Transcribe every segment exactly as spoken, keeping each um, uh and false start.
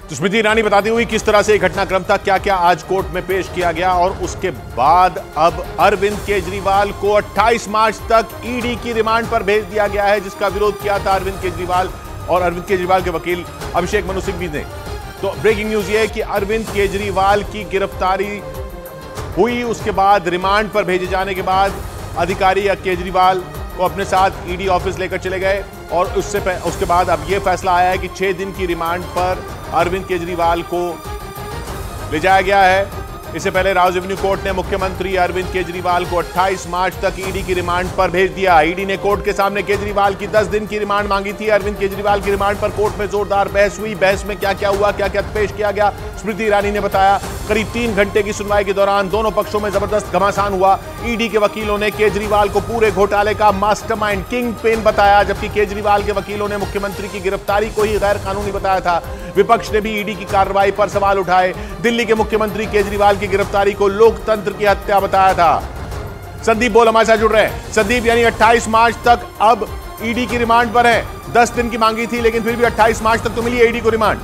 तो स्मृति ईरानी बताती हुई किस तरह से घटनाक्रम था, क्या क्या आज कोर्ट में पेश किया गया और उसके बाद अब अरविंद केजरीवाल को अट्ठाईस मार्च तक ईडी की रिमांड पर भेज दिया गया है, जिसका विरोध किया था अरविंद केजरीवाल और अरविंद केजरीवाल के वकील अभिषेक मनु सिंघवी ने। तो ब्रेकिंग न्यूज ये है कि अरविंद केजरीवाल की गिरफ्तारी हुई, उसके बाद रिमांड पर भेजे जाने के बाद अधिकारी केजरीवाल को अपने साथ ईडी ऑफिस लेकर चले गए और उससे उसके बाद अब यह फैसला आया है कि छह दिन की रिमांड पर अरविंद केजरीवाल को ले जाया गया है। इससे पहले राव रेवेन्यू कोर्ट ने मुख्यमंत्री अरविंद केजरीवाल को अट्ठाईस मार्च तक ईडी की रिमांड पर भेज दिया। ईडी ने कोर्ट के सामने केजरीवाल की दस दिन की रिमांड मांगी थी। अरविंद केजरीवाल की रिमांड पर कोर्ट में जोरदार बहस हुई। बहस में क्या क्या हुआ, क्या क्या पेश किया गया, स्मृति ईरानी ने बताया। करीब तीन घंटे की सुनवाई के दौरान दोनों पक्षों में जबरदस्त घमासान हुआ। ईडी के वकीलों ने केजरीवाल को पूरे घोटाले का मास्टरमाइंड, किंग पिन बताया, जबकि केजरीवाल के वकीलों ने मुख्यमंत्री की गिरफ्तारी को ही गैर कानूनी बताया था। विपक्ष ने भी ईडी की कार्रवाई पर सवाल उठाए। दिल्ली के मुख्यमंत्री केजरीवाल की गिरफ्तारी को लोकतंत्र की हत्या बताया था। संदीप बोल हमारे साथ जुड़ रहे हैं। संदीप, यानी अट्ठाईस मार्च तक अब ईडी की रिमांड पर है। दस दिन की मांगी थी लेकिन फिर भी अट्ठाईस मार्च तक तो मिली है ईडी को रिमांड।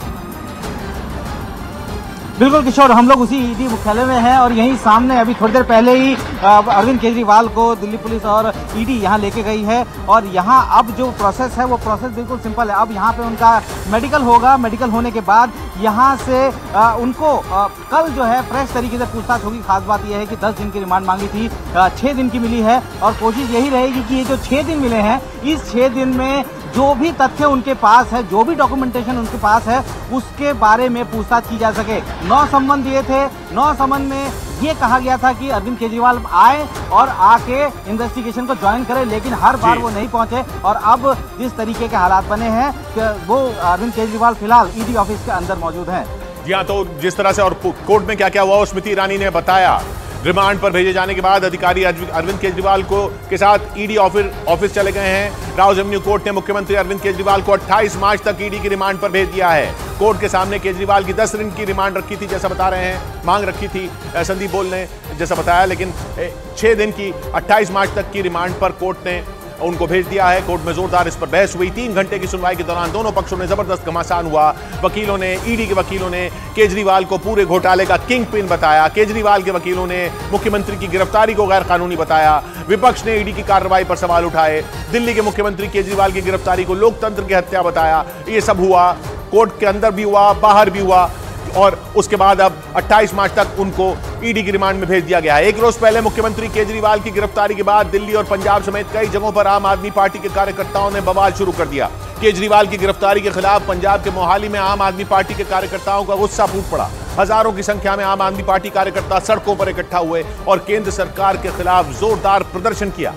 बिल्कुल किशोर, हम लोग उसी ईडी मुख्यालय में हैं और यहीं सामने अभी थोड़ी देर पहले ही अरविंद केजरीवाल को दिल्ली पुलिस और ईडी यहां लेके गई है। और यहां अब जो प्रोसेस है वो प्रोसेस बिल्कुल सिंपल है। अब यहां पे उनका मेडिकल होगा। मेडिकल होने के बाद यहां से आ, उनको आ, कल जो है फ्रेश तरीके से पूछताछ होगी। खास बात यह है कि दस दिन की रिमांड मांगी थी, छः दिन की मिली है और कोशिश यही रहेगी कि ये जो छः दिन मिले हैं, इस छः दिन में जो भी तथ्य उनके पास है, जो भी डॉक्यूमेंटेशन उनके पास है, उसके बारे में पूछताछ की जा सके। नौ संबंध दिए थे। नौ संबंध में ये कहा गया था कि अरविंद केजरीवाल आए और आके इन्वेस्टिगेशन को ज्वाइन करें, लेकिन हर बार वो नहीं पहुंचे। और अब जिस तरीके के हालात बने हैं कि वो अरविंद केजरीवाल फिलहाल ईडी ऑफिस के अंदर मौजूद हैं। जी हाँ, तो जिस तरह से और कोर्ट में क्या क्या हुआ स्मृति ईरानी ने बताया। रिमांड पर भेजे जाने के बाद अधिकारी अरविंद केजरीवाल को के साथ ईडी ऑफिस ऑफिस चले गए हैं। राव रेवेन्यू कोर्ट ने मुख्यमंत्री अरविंद केजरीवाल को अट्ठाईस मार्च तक ईडी की रिमांड पर भेज दिया है। कोर्ट के सामने केजरीवाल की दस दिन की रिमांड रखी थी, जैसा बता रहे हैं, मांग रखी थी संदीप बोल ने जैसा बताया, लेकिन छह दिन की अट्ठाईस मार्च तक की रिमांड पर कोर्ट ने उनको भेज दिया है। कोर्ट में जोरदार इस पर बहस हुई। तीन घंटे की सुनवाई के दौरान दोनों पक्षों में जबरदस्त घमासान हुआ। वकीलों ने, ईडी के वकीलों ने केजरीवाल को पूरे घोटाले का किंग पिन बताया। केजरीवाल के वकीलों ने मुख्यमंत्री की गिरफ्तारी को गैर कानूनी बताया। विपक्ष ने ईडी की कार्रवाई पर सवाल उठाए। दिल्ली के मुख्यमंत्री केजरीवाल की गिरफ्तारी को लोकतंत्र की हत्या बताया। ये सब हुआ, कोर्ट के अंदर भी हुआ, बाहर भी हुआ और उसके बाद अब अट्ठाईस मार्च तक उनको ईडी की रिमांड में भेज दिया गया है। एक रोज पहले मुख्यमंत्री केजरीवाल की गिरफ्तारी के बाद दिल्ली और पंजाब समेत कई जगहों पर आम आदमी पार्टी के कार्यकर्ताओं ने बवाल शुरू कर दिया। केजरीवाल की गिरफ्तारी के खिलाफ पंजाब के मोहाली में आम आदमी पार्टी के कार्यकर्ताओं का गुस्सा फूट पड़ा। हजारों की संख्या में आम आदमी पार्टी कार्यकर्ता सड़कों पर इकट्ठा हुए और केंद्र सरकार के खिलाफ जोरदार प्रदर्शन किया।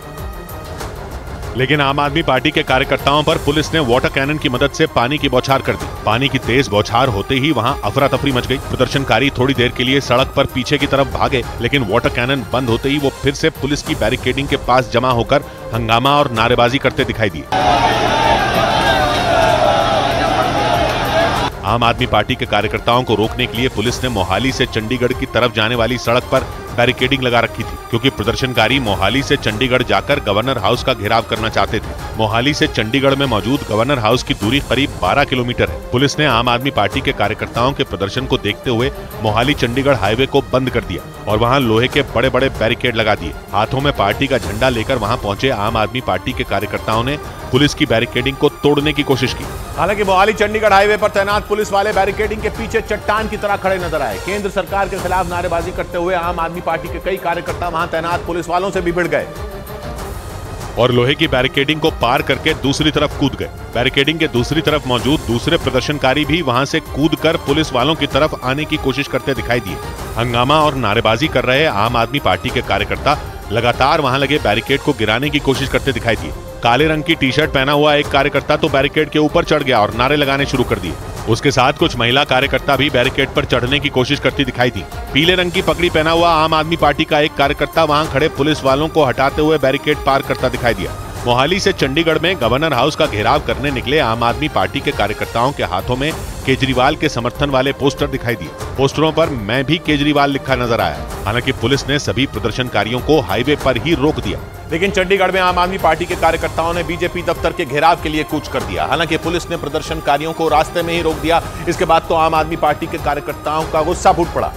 लेकिन आम आदमी पार्टी के कार्यकर्ताओं पर पुलिस ने वाटर कैनन की मदद से पानी की बौछार कर दी। पानी की तेज बौछार होते ही वहां अफरा तफरी मच गई। प्रदर्शनकारी थोड़ी देर के लिए सड़क पर पीछे की तरफ भागे, लेकिन वाटर कैनन बंद होते ही वो फिर से पुलिस की बैरिकेडिंग के पास जमा होकर हंगामा और नारेबाजी करते दिखाई दिए। आम आदमी पार्टी के कार्यकर्ताओं को रोकने के लिए पुलिस ने मोहाली से चंडीगढ़ की तरफ जाने वाली सड़क पर बैरिकेडिंग लगा रखी थी, क्योंकि प्रदर्शनकारी मोहाली से चंडीगढ़ जाकर गवर्नर हाउस का घेराव करना चाहते थे। मोहाली से चंडीगढ़ में मौजूद गवर्नर हाउस की दूरी करीब बारह किलोमीटर है। पुलिस ने आम आदमी पार्टी के कार्यकर्ताओं के प्रदर्शन को देखते हुए मोहाली चंडीगढ़ हाईवे को बंद कर दिया और वहां लोहे के बड़े बड़े बैरिकेड लगा दिए। हाथों में पार्टी का झंडा लेकर वहां पहुंचे आम आदमी पार्टी के कार्यकर्ताओं ने पुलिस की बैरिकेडिंग को तोड़ने की कोशिश की। हालांकि मोहाली चंडीगढ़ हाईवे पर तैनात पुलिस वाले बैरिकेडिंग के पीछे चट्टान की तरह खड़े नजर आए। केंद्र सरकार के खिलाफ नारेबाजी करते हुए आम आदमी पार्टी के कई कार्यकर्ता वहां तैनात पुलिस वालों से भी भिड़ गए और लोहे की बैरिकेडिंग को पार करके दूसरी तरफ कूद गए। बैरिकेडिंग के दूसरी तरफ मौजूद दूसरे प्रदर्शनकारी भी वहां से कूदकर पुलिस वालों की तरफ आने की कोशिश करते दिखाई दिए। हंगामा और नारेबाजी कर रहे आम आदमी पार्टी के कार्यकर्ता लगातार वहां लगे बैरिकेड को गिराने की कोशिश करते दिखाई दिए। काले रंग की टी शर्ट पहना हुआ एक कार्यकर्ता तो बैरिकेड के ऊपर चढ़ गया और नारे लगाने शुरू कर दिए। उसके साथ कुछ महिला कार्यकर्ता भी बैरिकेड पर चढ़ने की कोशिश करती दिखाई दी। पीले रंग की पगड़ी पहना हुआ आम आदमी पार्टी का एक कार्यकर्ता वहां खड़े पुलिस वालों को हटाते हुए बैरिकेड पार करता दिखाई दिया। मोहाली से चंडीगढ़ में गवर्नर हाउस का घेराव करने निकले आम आदमी पार्टी के कार्यकर्ताओं के हाथों में केजरीवाल के समर्थन वाले पोस्टर दिखाई दिए। पोस्टरों पर मैं भी केजरीवाल लिखा नजर आया। हालांकि पुलिस ने सभी प्रदर्शनकारियों को हाईवे पर ही रोक दिया। लेकिन चंडीगढ़ में आम आदमी पार्टी के कार्यकर्ताओं ने बीजेपी दफ्तर के घेराव के लिए कूच कर दिया। हालांकि पुलिस ने प्रदर्शनकारियों को रास्ते में ही रोक दिया। इसके बाद तो आम आदमी पार्टी के कार्यकर्ताओं का गुस्सा फूट पड़ा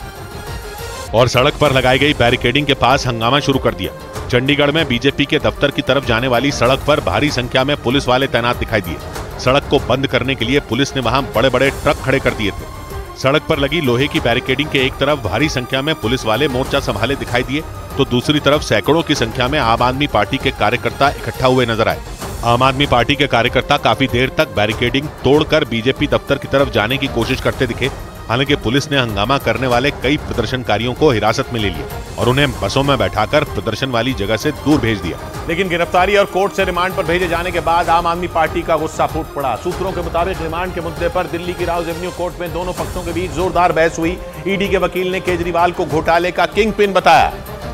और सड़क पर लगाई गई बैरिकेडिंग के पास हंगामा शुरू कर दिया। चंडीगढ़ में बीजेपी के दफ्तर की तरफ जाने वाली सड़क पर भारी संख्या में पुलिस वाले तैनात दिखाई दिए। सड़क को बंद करने के लिए पुलिस ने वहां बड़े बड़े ट्रक खड़े कर दिए थे। सड़क पर लगी लोहे की बैरिकेडिंग के एक तरफ भारी संख्या में पुलिस वाले मोर्चा संभाले दिखाई दिए, तो दूसरी तरफ सैकड़ों की संख्या में आम आदमी पार्टी के कार्यकर्ता इकट्ठा हुए नजर आए। आम आदमी पार्टी के कार्यकर्ता काफी देर तक बैरिकेडिंग तोड़कर बीजेपी दफ्तर की तरफ जाने की कोशिश करते दिखे। हालांकि पुलिस ने हंगामा करने वाले कई प्रदर्शनकारियों को हिरासत में ले लिया और उन्हें बसों में बैठाकर प्रदर्शन वाली जगह से दूर भेज दिया। लेकिन गिरफ्तारी और कोर्ट से रिमांड पर भेजे जाने के बाद आम आदमी पार्टी का गुस्सा फूट पड़ा। सूत्रों के मुताबिक रिमांड के मुद्दे पर दिल्ली की राउज एवेन्यू कोर्ट में दोनों पक्षों के बीच जोरदार बहस हुई। ईडी के वकील ने केजरीवाल को घोटाले का किंग पिन बताया,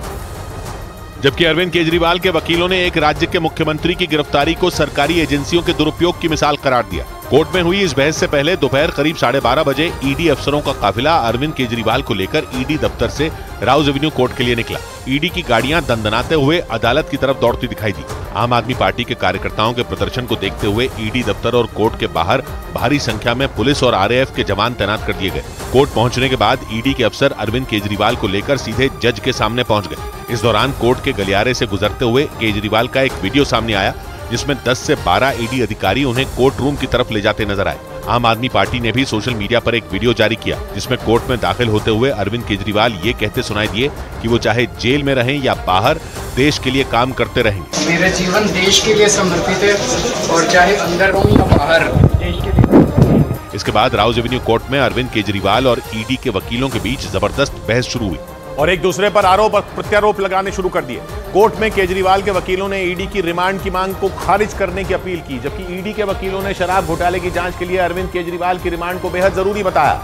जबकि अरविंद केजरीवाल के वकीलों ने एक राज्य के मुख्यमंत्री की गिरफ्तारी को सरकारी एजेंसियों के दुरुपयोग की मिसाल करार दिया। कोर्ट में हुई इस बहस से पहले दोपहर करीब साढ़े बारह बजे ईडी अफसरों का काफिला अरविंद केजरीवाल को लेकर ईडी दफ्तर से राउज एवेन्यू कोर्ट के लिए निकला। ईडी की गाड़ियां दंदनाते हुए अदालत की तरफ दौड़ती दिखाई दी। आम आदमी पार्टी के कार्यकर्ताओं के प्रदर्शन को देखते हुए ईडी दफ्तर और कोर्ट के बाहर भारी संख्या में पुलिस और आरएएफ के जवान तैनात कर दिए गए। कोर्ट पहुंचने के बाद ईडी के अफसर अरविंद केजरीवाल को लेकर सीधे जज के सामने पहुंच गए। इस दौरान कोर्ट के गलियारे से गुजरते हुए केजरीवाल का एक वीडियो सामने आया, जिसमें दस से बारह ईडी अधिकारी उन्हें कोर्ट रूम की तरफ ले जाते नजर आए। आम आदमी पार्टी ने भी सोशल मीडिया पर एक वीडियो जारी किया, जिसमें कोर्ट में दाखिल होते हुए अरविंद केजरीवाल ये कहते सुनाई दिए कि वो चाहे जेल में रहें या बाहर, देश के लिए काम करते रहेंगे। मेरा जीवन देश के लिए समर्पित है और चाहे अंदर हो या बाहर, देश के लिए। इसके बाद राउज एवेन्यू कोर्ट में अरविंद केजरीवाल और ईडी के वकीलों के बीच जबरदस्त बहस शुरू हुई और एक दूसरे पर आरोप और प्रत्यारोप लगाने शुरू कर दिए। कोर्ट में केजरीवाल के वकीलों ने ईडी की रिमांड की मांग को खारिज करने की अपील की, जबकि ईडी के वकीलों ने शराब घोटाले की जांच के लिए अरविंद केजरीवाल की रिमांड को बेहद जरूरी बताया।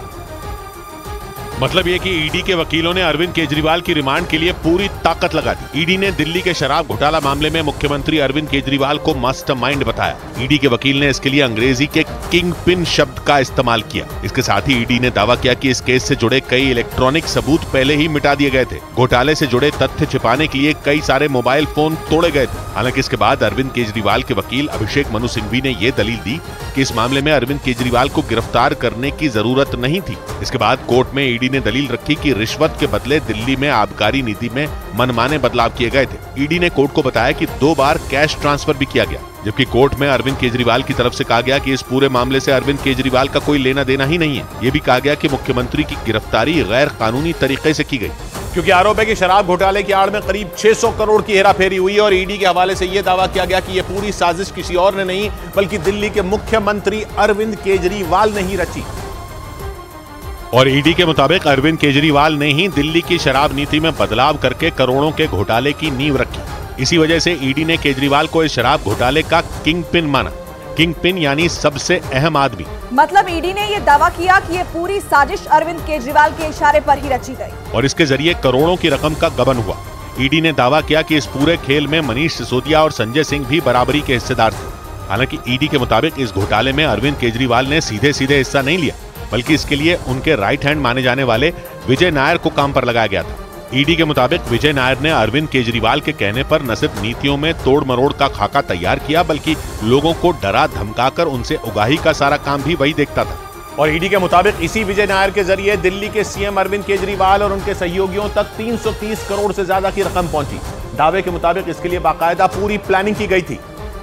मतलब ये कि ईडी के वकीलों ने अरविंद केजरीवाल की रिमांड के लिए पूरी ताकत लगा दी। ईडी ने दिल्ली के शराब घोटाला मामले में मुख्यमंत्री अरविंद केजरीवाल को मास्टरमाइंड बताया। ईडी के वकील ने इसके लिए अंग्रेजी के किंग पिन शब्द का इस्तेमाल किया। इसके साथ ही ईडी ने दावा किया कि इस केस से जुड़े कई इलेक्ट्रॉनिक सबूत पहले ही मिटा दिए गए थे। घोटाले से जुड़े तथ्य छिपाने के लिए कई सारे मोबाइल फोन तोड़े गए थे। हालांकि इसके बाद अरविंद केजरीवाल के वकील अभिषेक मनु सिंघवी ने यह दलील दी कि इस मामले में अरविंद केजरीवाल को गिरफ्तार करने की जरूरत नहीं थी। इसके बाद कोर्ट में ईडी ने दलील रखी कि रिश्वत के बदले दिल्ली में आबकारी नीति में मनमाने बदलाव किए गए थे। ईडी ने कोर्ट को बताया कि दो बार कैश ट्रांसफर भी किया गया, जबकि कोर्ट में अरविंद केजरीवाल की तरफ से कहा गया कि इस पूरे मामले से अरविंद केजरीवाल का कोई लेना देना ही नहीं है। ये भी कहा गया कि मुख्यमंत्री की गिरफ्तारी गैर कानूनी तरीके से की गई, क्योंकि आरोप है कि शराब घोटाले की आड़ में करीब छह सौ करोड़ की हेराफेरी हुई और ईडी के हवाले से यह दावा किया गया कि यह पूरी साजिश किसी और ने नहीं बल्कि दिल्ली के मुख्यमंत्री अरविंद केजरीवाल ने ही रची। और ईडी के मुताबिक अरविंद केजरीवाल ने ही दिल्ली की शराब नीति में बदलाव करके करोड़ों के घोटाले की नींव रखी। इसी वजह से ईडी ने केजरीवाल को इस शराब घोटाले का किंग पिन माना। किंग पिन यानी सबसे अहम आदमी। मतलब ईडी ने यह दावा किया कि ये पूरी साजिश अरविंद केजरीवाल के इशारे पर ही रची गई और इसके जरिए करोड़ों की रकम का गबन हुआ। ईडी ने दावा किया कि इस पूरे खेल में मनीष सिसोदिया और संजय सिंह भी बराबरी के हिस्सेदार थे। हालांकि ईडी के मुताबिक इस घोटाले में अरविंद केजरीवाल ने सीधे सीधे हिस्सा नहीं लिया, बल्कि इसके लिए उनके राइट हैंड माने जाने वाले विजय नायर को काम पर लगाया गया था। ईडी के मुताबिक विजय नायर ने अरविंद केजरीवाल के कहने पर न सिर्फ नीतियों में तोड़ मरोड़ का खाका तैयार किया, बल्कि लोगों को डरा धमकाकर उनसे उगाही का सारा काम भी वही देखता था। और ईडी के मुताबिक इसी विजय नायर के जरिए दिल्ली के सीएम अरविंद केजरीवाल और उनके सहयोगियों तक तीन सौ तीस करोड़ से ज्यादा की रकम पहुंची। दावे के मुताबिक इसके लिए बाकायदा पूरी प्लानिंग की गई थी।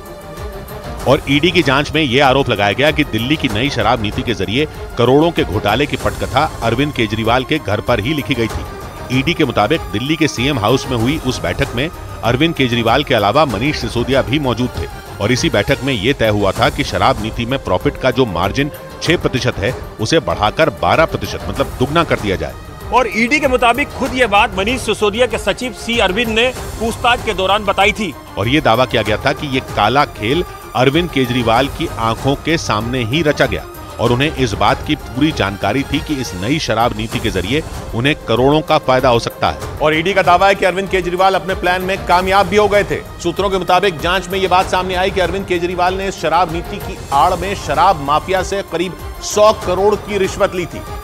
और ईडी की जांच में यह आरोप लगाया गया कि दिल्ली की नई शराब नीति के जरिए करोड़ों के घोटाले की पटकथा अरविंद केजरीवाल के घर पर ही लिखी गई थी। ईडी के मुताबिक दिल्ली के सीएम हाउस में हुई उस बैठक में अरविंद केजरीवाल के अलावा मनीष सिसोदिया भी मौजूद थे और इसी बैठक में यह तय हुआ था कि शराब नीति में प्रॉफिट का जो मार्जिन छह प्रतिशत है उसे बढ़ाकर बारह प्रतिशत मतलब दुगना कर दिया जाए। और ईडी के मुताबिक खुद ये बात मनीष सिसोदिया के सचिव सी अरविंद ने पूछताछ के दौरान बताई थी और ये दावा किया गया था कि ये काला खेल अरविंद केजरीवाल की आंखों के सामने ही रचा गया और उन्हें इस बात की पूरी जानकारी थी कि इस नई शराब नीति के जरिए उन्हें करोड़ों का फायदा हो सकता है। और ईडी का दावा है कि अरविंद केजरीवाल अपने प्लान में कामयाब भी हो गए थे। सूत्रों के मुताबिक जांच में यह बात सामने आई कि अरविंद केजरीवाल ने इस शराब नीति की आड़ में शराब माफिया से करीब सौ करोड़ की रिश्वत ली थी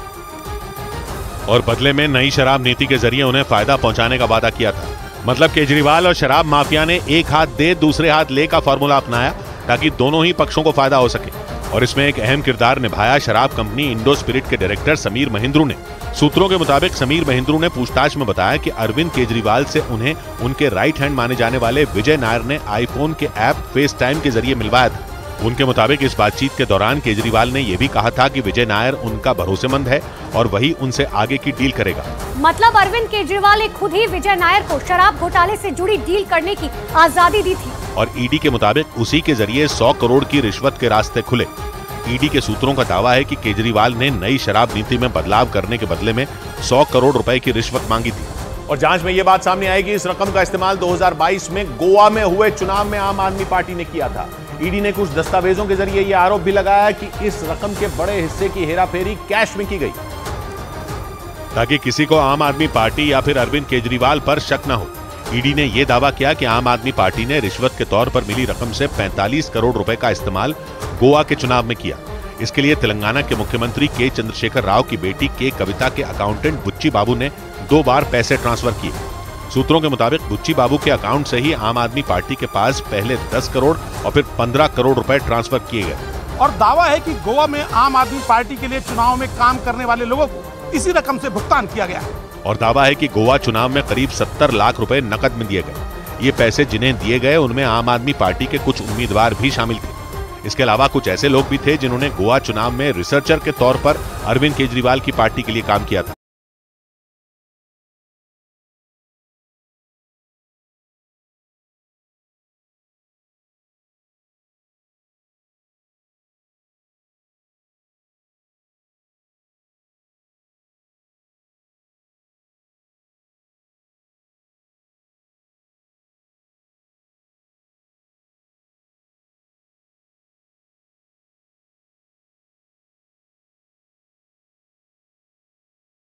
और बदले में नई शराब नीति के जरिए उन्हें फायदा पहुंचाने का वादा किया था। मतलब केजरीवाल और शराब माफिया ने एक हाथ दे दूसरे हाथ ले का फॉर्मूला अपनाया ताकि दोनों ही पक्षों को फायदा हो सके। और इसमें एक अहम किरदार निभाया शराब कंपनी इंडो स्पिरिट के डायरेक्टर समीर महिंद्रू ने। सूत्रों के मुताबिक समीर महिंद्रू ने पूछताछ में बताया कि अरविंद केजरीवाल से उन्हें उनके राइट हैंड माने जाने वाले विजय नायर ने आईफोन के ऐप फेस टाइम के जरिए मिलवाया था। उनके मुताबिक इस बातचीत के दौरान केजरीवाल ने यह भी कहा था कि विजय नायर उनका भरोसेमंद है और वही उनसे आगे की डील करेगा। मतलब अरविंद केजरीवाल ने खुद ही विजय नायर को शराब घोटाले से जुड़ी डील करने की आजादी दी थी और ईडी के मुताबिक उसी के जरिए सौ करोड़ की रिश्वत के रास्ते खुले। ईडी के सूत्रों का दावा है कि केजरीवाल ने नई शराब नीति में बदलाव करने के बदले में सौ करोड़ रुपए की रिश्वत मांगी थी। और जांच में यह बात सामने आएगी इस रकम का इस्तेमाल दो हज़ार बाईस में गोवा में हुए चुनाव में आम आदमी पार्टी ने किया था। ईडी ने कुछ दस्तावेजों के जरिए यह आरोप भी लगाया कि इस रकम के बड़े हिस्से की हेराफेरी कैश में की गई ताकि किसी को आम आदमी पार्टी या फिर अरविंद केजरीवाल पर शक न हो। ईडी ने यह दावा किया कि आम आदमी पार्टी ने रिश्वत के तौर पर मिली रकम से पैंतालीस करोड़ रुपए का इस्तेमाल गोवा के चुनाव में किया। इसके लिए तेलंगाना के मुख्यमंत्री के चंद्रशेखर राव की बेटी के कविता के अकाउंटेंट बुच्ची बाबू ने दो बार पैसे ट्रांसफर किए। सूत्रों के मुताबिक बुच्ची बाबू के अकाउंट से ही आम आदमी पार्टी के पास पहले दस करोड़ और फिर पंद्रह करोड़ रुपए ट्रांसफर किए गए। और दावा है कि गोवा में आम आदमी पार्टी के लिए चुनाव में काम करने वाले लोगों को इसी रकम से भुगतान किया गया है। और दावा है कि गोवा चुनाव में करीब सत्तर लाख रुपए नकद में दिए गए। ये पैसे जिन्हें दिए गए उनमें आम आदमी पार्टी के कुछ उम्मीदवार भी शामिल थे। इसके अलावा कुछ ऐसे लोग भी थे जिन्होंने गोवा चुनाव में रिसर्चर के तौर पर अरविंद केजरीवाल की पार्टी के लिए काम किया था।